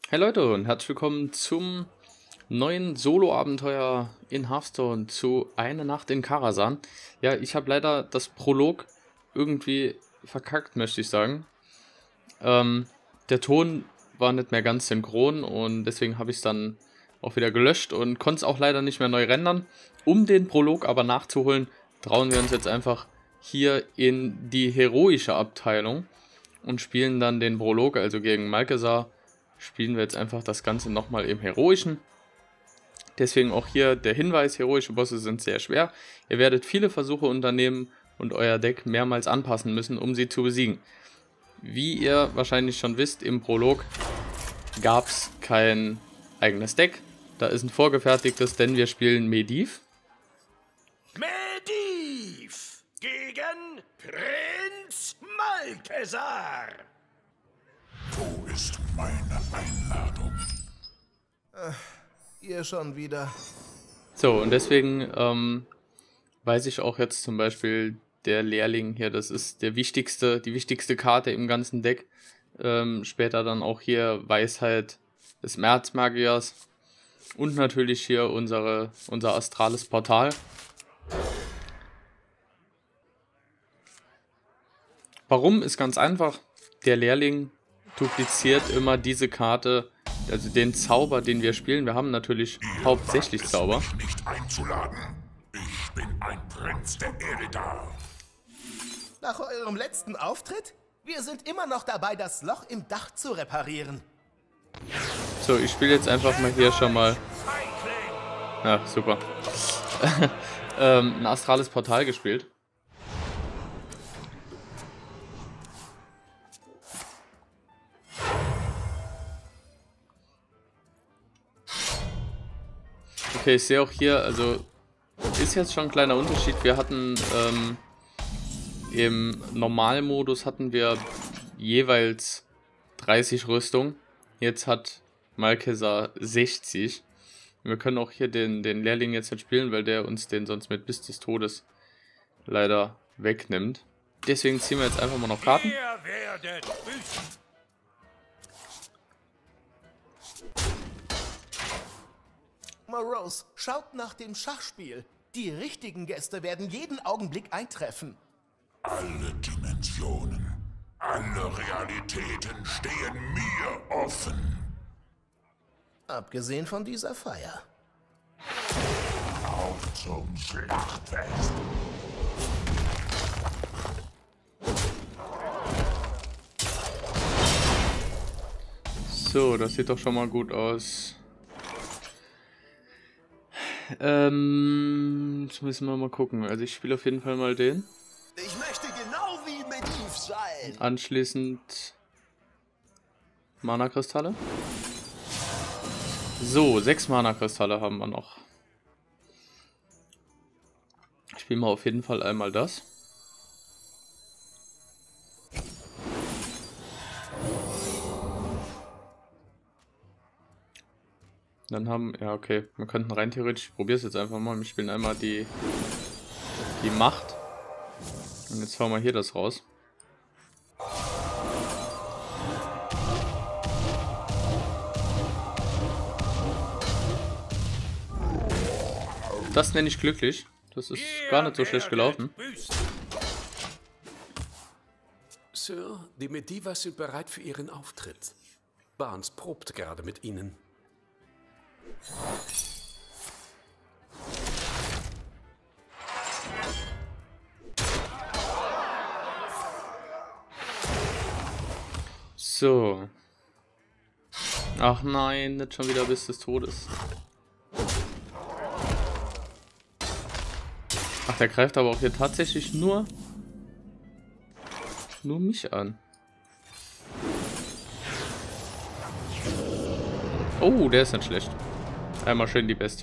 Hey Leute und herzlich willkommen zum neuen Solo-Abenteuer in Hearthstone zu Eine Nacht in Karasan. Ja, ich habe leider das Prolog irgendwie verkackt, möchte ich sagen. Der Ton war nicht mehr ganz synchron und deswegen habe ich es dann auch wieder gelöscht und konnte es auch leider nicht mehr neu rendern. Um den Prolog aber nachzuholen, trauen wir uns jetzt einfach hier in die heroische Abteilung und spielen dann den Prolog, also gegen Malchezaar. Spielen wir jetzt einfach das Ganze nochmal im Heroischen. Deswegen auch hier der Hinweis, heroische Bosse sind sehr schwer. Ihr werdet viele Versuche unternehmen und euer Deck mehrmals anpassen müssen, um sie zu besiegen. Wie ihr wahrscheinlich schon wisst, im Prolog gab es kein eigenes Deck. Da ist ein vorgefertigtes, denn wir spielen Medivh. Medivh gegen Prinz Malchezaar. Wo ist meine Einladung? Ihr schon wieder. So, und deswegen weiß ich auch jetzt zum Beispiel, der Lehrling hier, das ist die wichtigste Karte im ganzen Deck. Später dann auch hier Weisheit des Märzmagiers. Und natürlich hier unser astrales Portal. Warum ist ganz einfach. Der Lehrling dupliziert immer diese Karte, also den Zauber, den wir spielen. Wir haben natürlich hauptsächlich Zauber. Mich nicht einzuladen. Ich bin ein Prinz der Eredar. Nach eurem letzten Auftritt? Wir sind immer noch dabei, das Loch im Dach zu reparieren. So, ich spiele jetzt einfach mal hier schon mal. Ja, super. Ein astrales Portal gespielt. Okay, ich sehe auch hier, also ist jetzt schon ein kleiner Unterschied. Wir hatten im Normalmodus hatten wir jeweils 30 Rüstung. Jetzt hat Malchezaar 60. Wir können auch hier den Lehrling jetzt nicht spielen, weil der uns den sonst mit bis des Todes leider wegnimmt. Deswegen ziehen wir jetzt einfach mal noch Karten. Ihr werdet büßen. Morose, schaut nach dem Schachspiel. Die richtigen Gäste werden jeden Augenblick eintreffen. Alle Dimensionen, alle Realitäten stehen mir offen. Abgesehen von dieser Feier. Auf zum Schlachtfest. So, das sieht doch schon mal gut aus. Jetzt müssen wir mal gucken. Also ich spiele auf jeden Fall mal den. Ich möchte genau wie Medivh sein. Anschließend Mana-Kristalle. So, 6 Mana-Kristalle haben wir noch. Ich spiele mal auf jeden Fall einmal das. Dann haben, ja okay, wir könnten rein theoretisch, ich probiere es jetzt einfach mal, wir spielen einmal die Macht. Und jetzt hauen wir hier das raus. Das nenne ich glücklich. Das ist gar nicht so schlecht gelaufen. Sir, die Medivhs sind bereit für Ihren Auftritt. Barnes probt gerade mit Ihnen. So. Ach nein, nicht schon wieder bis des Todes. Ach, der greift aber auch hier tatsächlich nur mich an. Oh, der ist nicht schlecht. Einmal schön die Bestie.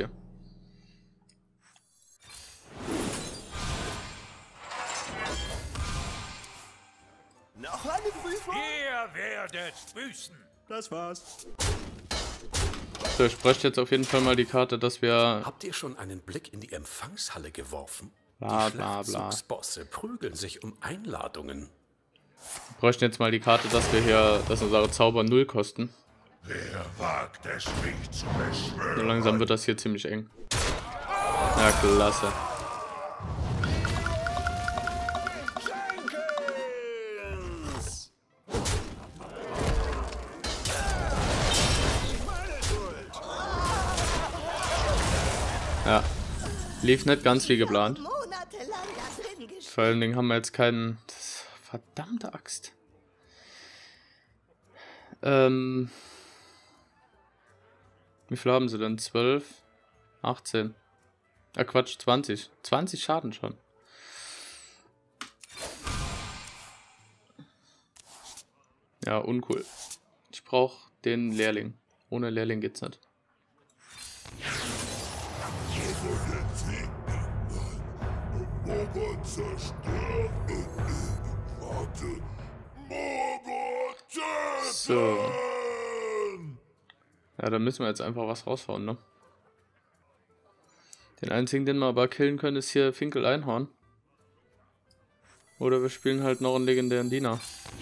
Noch eine Prüfung? Ihr werdet büßen. Das war's. So, ich bräuchte jetzt auf jeden Fall mal die Karte, dass wir... Habt ihr schon einen Blick in die Empfangshalle geworfen? Bla, Die bla, bla. Schlachtzugsbosse prügeln sich um Einladungen. Wir bräuchten jetzt mal die Karte, dass wir hier, dass unsere Zauber 0 kosten. Wer wagt es, mich zu beschwören? So langsam wird das hier ziemlich eng. Ja, klasse. Ja, lief nicht ganz wie geplant. Vor allen Dingen haben wir jetzt keinen... Verdammte Axt. Wie viel haben sie denn? 12? 18? Ah, Quatsch, 20. 20 Schaden schon. Ja, uncool. Ich brauche den Lehrling. Ohne Lehrling geht's nicht. So. Ja, da müssen wir jetzt einfach was raushauen, ne? Den einzigen, den wir aber killen können, ist hier Finkel Einhorn. Oder wir spielen halt noch einen legendären Diener.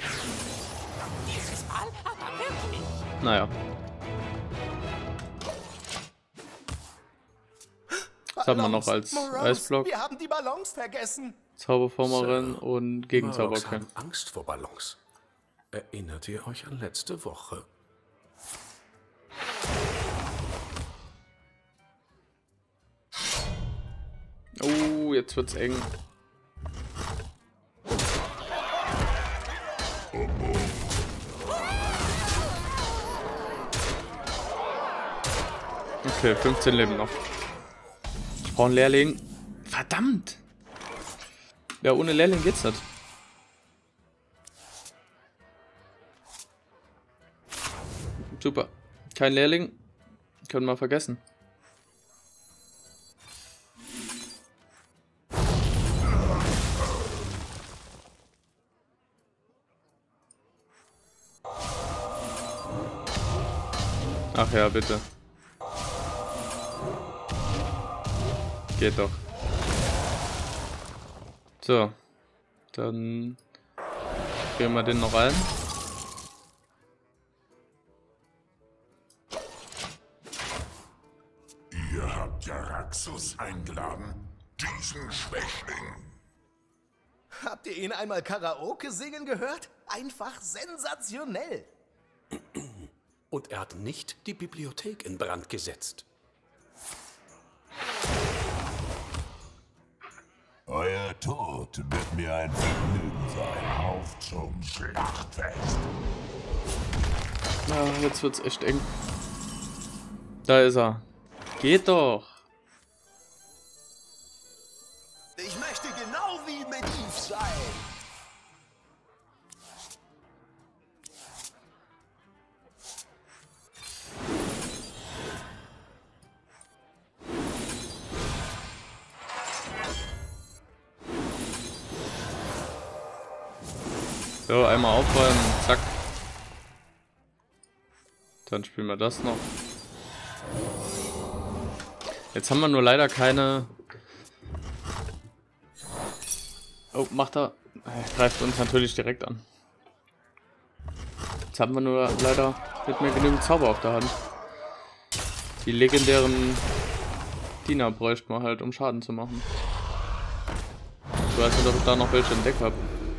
Naja. Was haben wir noch als Eisblock? Wir haben die Ballons vergessen. Zauberformerin und Gegenzauber. Murlocs haben Angst vor Ballons. Erinnert ihr euch an letzte Woche? Oh, jetzt wird's eng. Okay, 15 Leben noch. Ich brauche einen Lehrling. Verdammt! Ja, ohne Lehrling geht's nicht. Super. Kein Lehrling. Können wir vergessen. Ach ja, bitte. Geht doch. So. Dann gehen wir den noch rein. Ihr habt Jaraxxus eingeladen, diesen Schwächling. Habt ihr ihn einmal Karaoke singen gehört? Einfach sensationell. Und er hat nicht die Bibliothek in Brand gesetzt. Euer Tod wird mir ein Vergnügen sein. Auf zum Schlachtfest. Ja, jetzt wird's echt eng. Da ist er. Geht doch. Ich möchte genau wie Medivh sein. So, einmal aufräumen, zack. Dann spielen wir das noch. Jetzt haben wir nur leider keine... Oh, macht er... Er greift uns natürlich direkt an. Jetzt haben wir nur leider nicht mehr genügend Zauber auf der Hand. Die legendären Diener bräuchten wir halt, um Schaden zu machen. Ich weiß nicht, ob ich da noch welche entdeckt habe.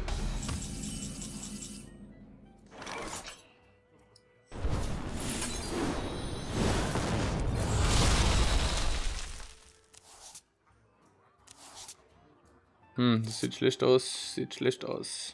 Das sieht schlecht aus, sieht schlecht aus.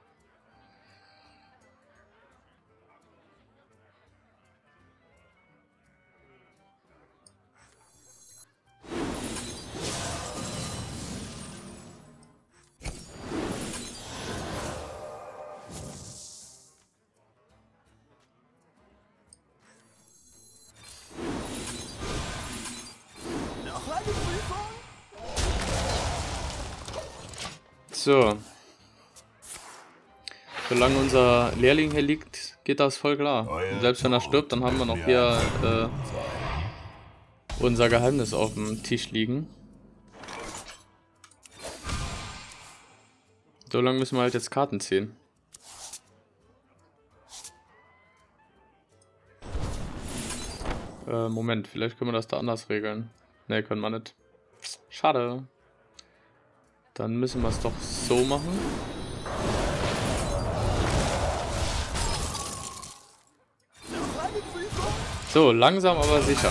Noch eine Prüfung? So. Solange unser Lehrling hier liegt, geht das voll klar. Und selbst wenn er stirbt, dann haben wir noch hier unser Geheimnis auf dem Tisch liegen. So lange müssen wir halt jetzt Karten ziehen. Moment, vielleicht können wir das da anders regeln. Ne, können wir nicht. Schade. Dann müssen wir es doch so machen. So, langsam aber sicher.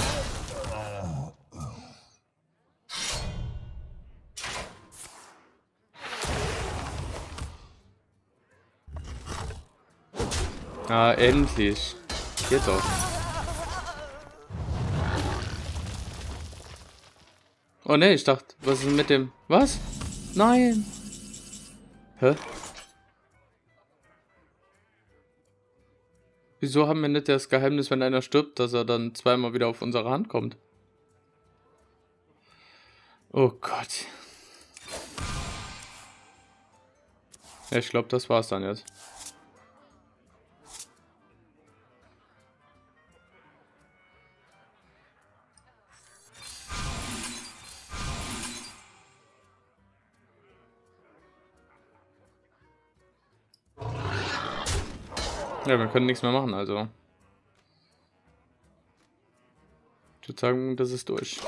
Ah, endlich. Geht doch. Oh ne, ich dachte, was ist mit dem... Was? Nein. Hä? Wieso haben wir nicht das Geheimnis, wenn einer stirbt, dass er dann zweimal wieder auf unsere Hand kommt? Oh Gott. Ja, ich glaube, das war's dann jetzt. Ja, wir können nichts mehr machen, also. Ich würde sagen, das ist durch.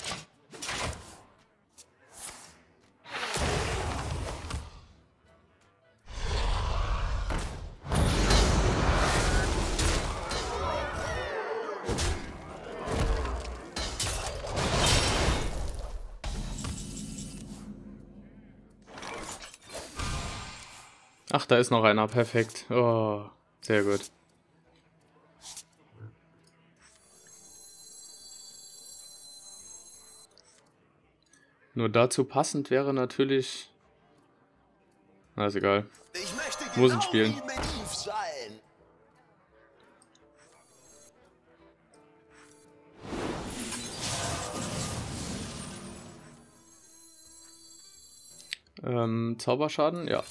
Ach, da ist noch einer. Perfekt. Oh, sehr gut. Nur dazu passend wäre natürlich... Na, ist egal. Ich möchte Musen spielen. wie Medivh sein. Zauberschaden, ja.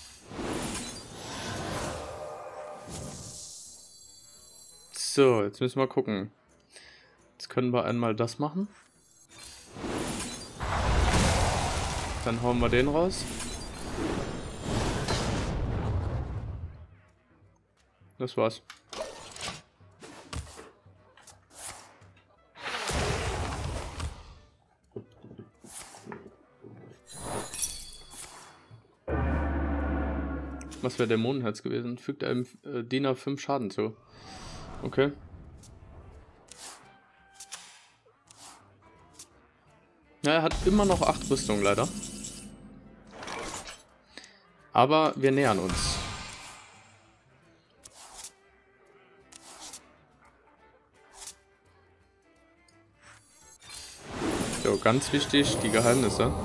So, jetzt müssen wir gucken. Jetzt können wir einmal das machen. Dann hauen wir den raus. Das war's. Was wäre Dämonenherz gewesen? Fügt einem Diener 5 Schaden zu. Okay. Ja, er hat immer noch 8 Rüstungen, leider. Aber wir nähern uns. So, ganz wichtig, die Geheimnisse.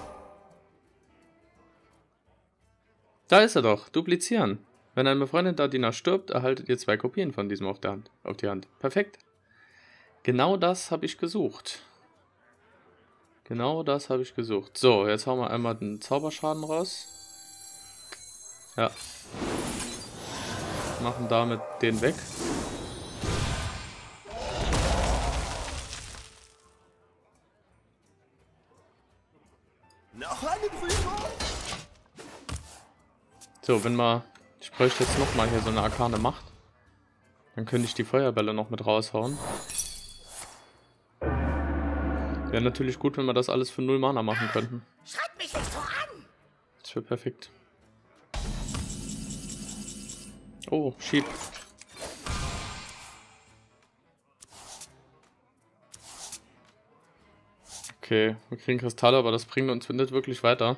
Da ist er doch. Duplizieren. Wenn ein befreundeter Diener stirbt, erhaltet ihr 2 Kopien von diesem auf die Hand. Perfekt. Genau das habe ich gesucht. Genau das habe ich gesucht. So, jetzt hauen wir einmal den Zauberschaden raus. Ja. Machen damit den weg. Noch eine Prüfung? So, wenn wir... Ich bräuchte jetzt nochmal hier so eine arkane Macht. Dann könnte ich die Feuerbälle noch mit raushauen. Wäre natürlich gut, wenn wir das alles für 0 Mana machen könnten. Schreib mich nicht so an! Das wäre perfekt. Oh, Schieb. Okay, wir kriegen Kristalle, aber das bringt uns nicht wirklich weiter.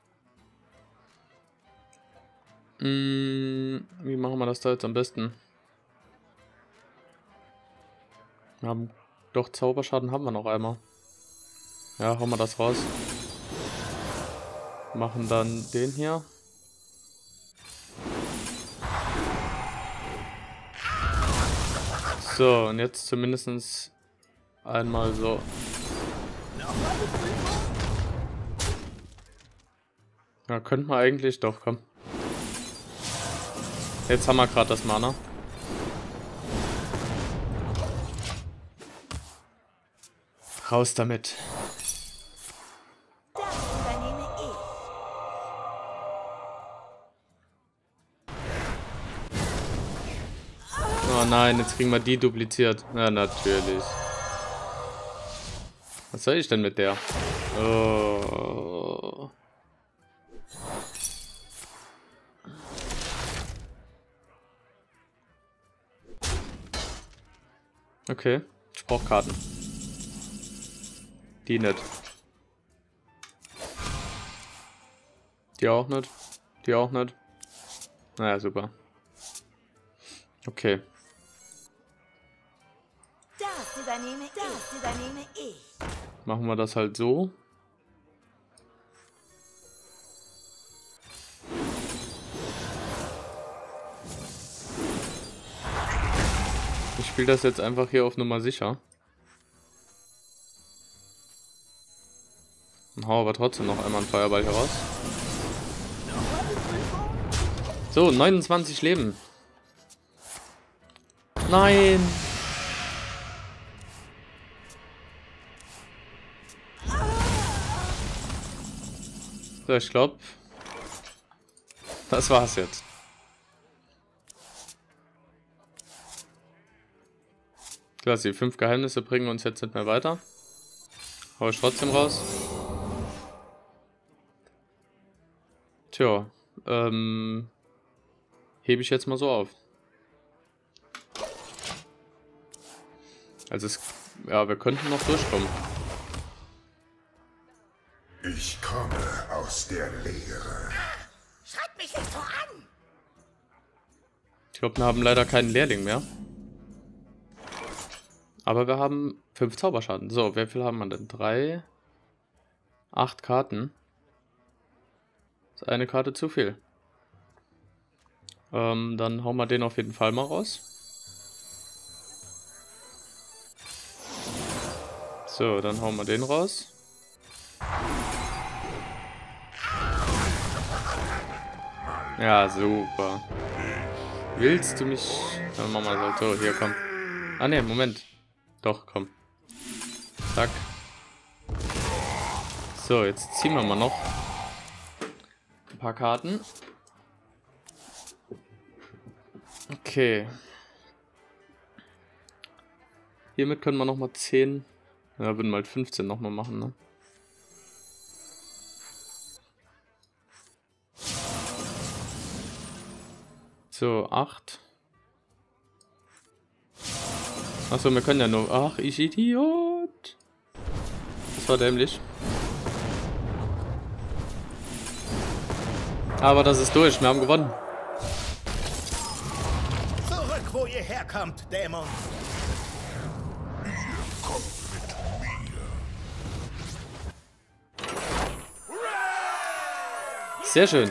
Wie machen wir das da jetzt am besten? Wir haben doch Zauberschaden haben wir noch einmal. Ja, hauen wir das raus. Machen dann den hier. So, und jetzt zumindest einmal so. Ja, könnten wir eigentlich doch, komm. Jetzt haben wir gerade das Mana. Raus damit. Das übernehme ich. Oh nein, jetzt kriegen wir die dupliziert. Ja, natürlich. Was soll ich denn mit der? Oh. Okay, ich brauche Karten. Die nicht. Die auch nicht. Die auch nicht. Naja, super. Okay. Das übernehme ich. Machen wir das halt so. Ich spiele das jetzt einfach hier auf Nummer sicher. Und hau aber trotzdem noch einmal einen Feuerball heraus. So, 29 Leben. Nein! So, ich glaube, das war's jetzt. Klasse, die 5 Geheimnisse bringen uns jetzt nicht mehr weiter. Hau ich trotzdem raus. Tja, hebe ich jetzt mal so auf. Also ja, wir könnten noch durchkommen. Ich komme aus der Leere. Schreibt mich nicht so an! Ich glaube, wir haben leider keinen Lehrling mehr. Aber wir haben 5 Zauberschaden. So, wie viel haben wir denn? 3, 8 Karten. Das ist eine Karte zu viel. Dann hauen wir den auf jeden Fall mal raus. So, dann hauen wir den raus. Ja, super. Willst du mich... Ja, mach mal so, hier, komm. Ah ne, Moment. Doch, komm. Zack. So, jetzt ziehen wir mal noch ein paar Karten. Okay. Hiermit können wir noch mal 10... Ja, würden wir halt 15 noch mal machen, ne? So, 8. Achso, wir können ja nur... Ach, ich Idiot. Das war dämlich. Aber das ist durch, wir haben gewonnen. Zurück, wo ihr herkommt, Dämon. Kommt mit mir. Sehr schön.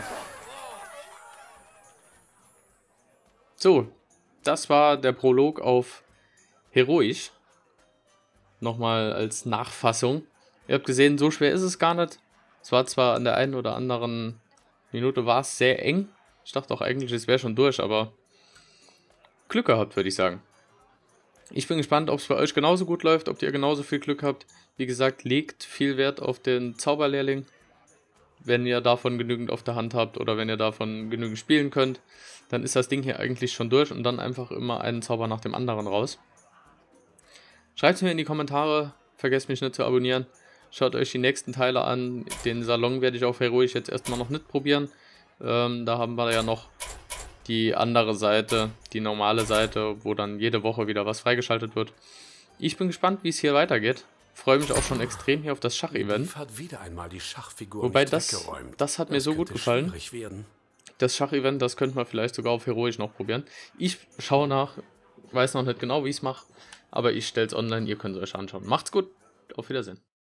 So, das war der Prolog auf Heroisch. Nochmal als Nachfassung. Ihr habt gesehen, so schwer ist es gar nicht. Es war zwar an der einen oder anderen Minute war es sehr eng. Ich dachte auch eigentlich, es wäre schon durch, aber Glück gehabt, würde ich sagen. Ich bin gespannt, ob es bei euch genauso gut läuft, ob ihr genauso viel Glück habt. Wie gesagt, legt viel Wert auf den Zauberlehrling, wenn ihr davon genügend auf der Hand habt oder wenn ihr davon genügend spielen könnt. Dann ist das Ding hier eigentlich schon durch und dann einfach immer einen Zauber nach dem anderen raus. Schreibt es mir in die Kommentare, vergesst mich nicht zu abonnieren. Schaut euch die nächsten Teile an. Den Salon werde ich auf Heroisch jetzt erstmal noch nicht probieren. Da haben wir ja noch die andere Seite, die normale Seite, wo dann jede Woche wieder was freigeschaltet wird. Ich bin gespannt, wie es hier weitergeht. Freue mich auch schon extrem hier auf das Schachevent. Hat wieder einmal die Schachfigur Wobei nicht weggeräumt. das hat mir so gut könnte gefallen. schwierig werden. Das Schachevent, das könnte man vielleicht sogar auf Heroisch noch probieren. Ich schaue nach, weiß noch nicht genau, wie ich es mache, aber ich stelle es online, ihr könnt es euch anschauen. Macht's gut, auf Wiedersehen.